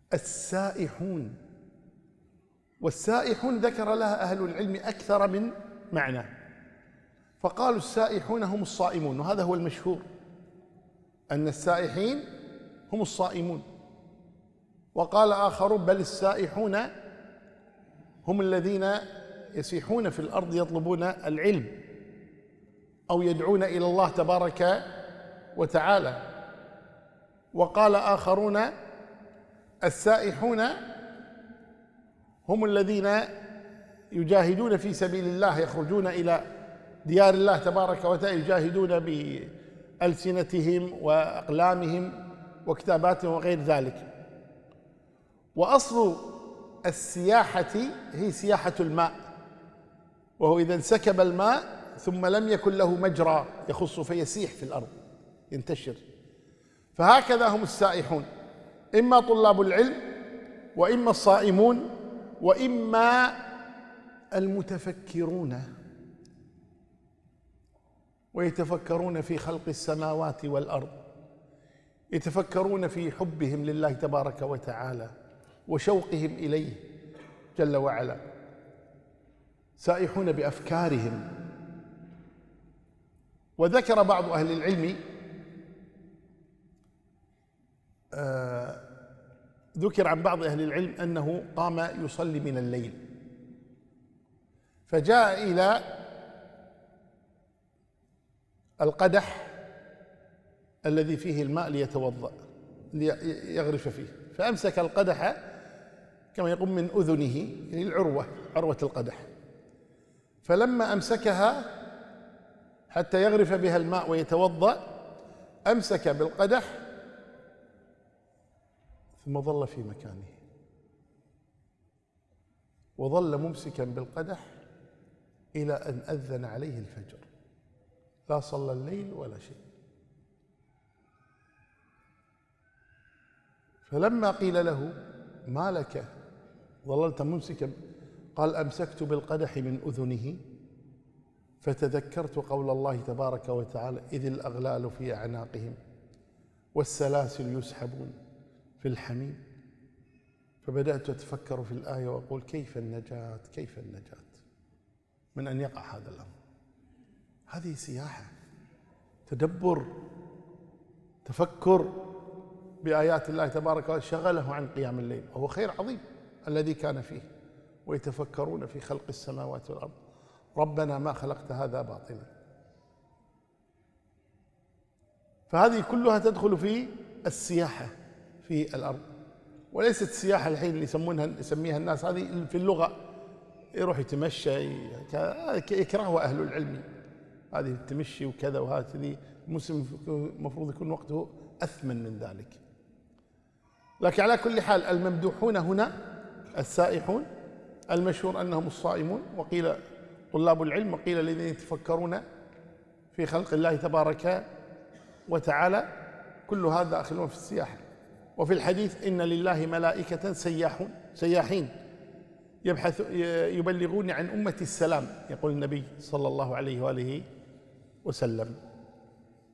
السائحون. والسائحون ذكر لها أهل العلم أكثر من معنى، فقالوا السائحون هم الصائمون، وهذا هو المشهور أن السائحين هم الصائمون. وقال آخرون بل السائحون هم الذين يسيحون في الأرض يطلبون العلم أو يدعون إلى الله تبارك وتعالى. وقال آخرون السائحون هم الذين يجاهدون في سبيل الله، يخرجون إلى ديار الله تبارك وتعالى، يجاهدون بألسنتهم وأقلامهم وكتاباتهم وغير ذلك. وأصل السياحة هي سياحة الماء، وهو إذا انسكب الماء ثم لم يكن له مجرى يخص فيسيح في الأرض ينتشر. فهكذا هم السائحون، إما طلاب العلم وإما الصائمون وإما المتفكرون ويتفكرون في خلق السماوات والأرض، يتفكرون في حبهم لله تبارك وتعالى وشوقهم إليه جل وعلا، سائحون بأفكارهم. وذكر بعض أهل العلم ذكر عن بعض أهل العلم أنه قام يصلي من الليل، فجاء إلى القدح الذي فيه الماء ليتوضأ ليغرف فيه، فأمسك القدح كما يقول من أذنه، يعني العروة، عروة القدح، فلما أمسكها حتى يغرف بها الماء ويتوضأ أمسك بالقدح ثم ظل في مكانه، وظل ممسكا بالقدح إلى أن أذن عليه الفجر، لا صلى الليل ولا شيء. فلما قيل له ما لك ظللت ممسكا، قال أمسكت بالقدح من أذنه فتذكرت قول الله تبارك وتعالى إذ الأغلال في أعناقهم والسلاسل يسحبون في الحميم، فبدأت أتفكر في الآية وأقول كيف النجاة، كيف النجاة من أن يقع هذا الأمر. هذه سياحة، تدبر، تفكر بآيات الله تبارك وتعالى، شغله عن قيام الليل، وهو خير عظيم الذي كان فيه. ويتفكرون في خلق السماوات والأرض ربنا ما خلقت هذا باطلا. فهذه كلها تدخل في السياحة في الأرض، وليست السياحة الحين اللي يسميها الناس هذه في اللغة يروح يتمشى، يكرهها أهل العلم، هذه التمشي وكذا، وهذه المسلم المفروض يكون وقته أثمن من ذلك. لكن على كل حال الممدوحون هنا السائحون، المشهور أنهم الصائمون، وقيل طلاب العلم، وقيل الذين يتفكرون في خلق الله تبارك وتعالى، كل هذا داخل في السياحة. وفي الحديث إن لله ملائكة سياحين يبلغون عن أمة السلام، يقول النبي صلى الله عليه وآله وسلم.